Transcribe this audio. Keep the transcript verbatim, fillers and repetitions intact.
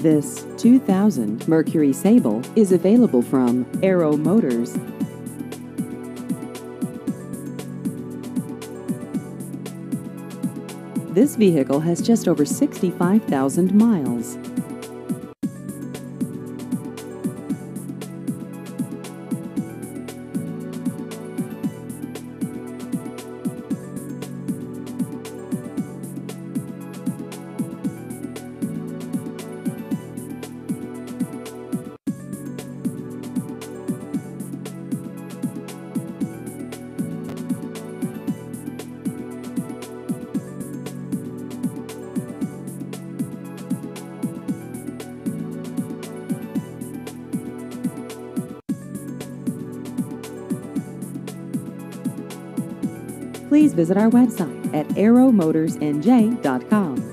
This two thousand Mercury Sable is available from Arrow Motors. This vehicle has just over sixty-five thousand miles. Please visit our website at arrow motors n j dot com.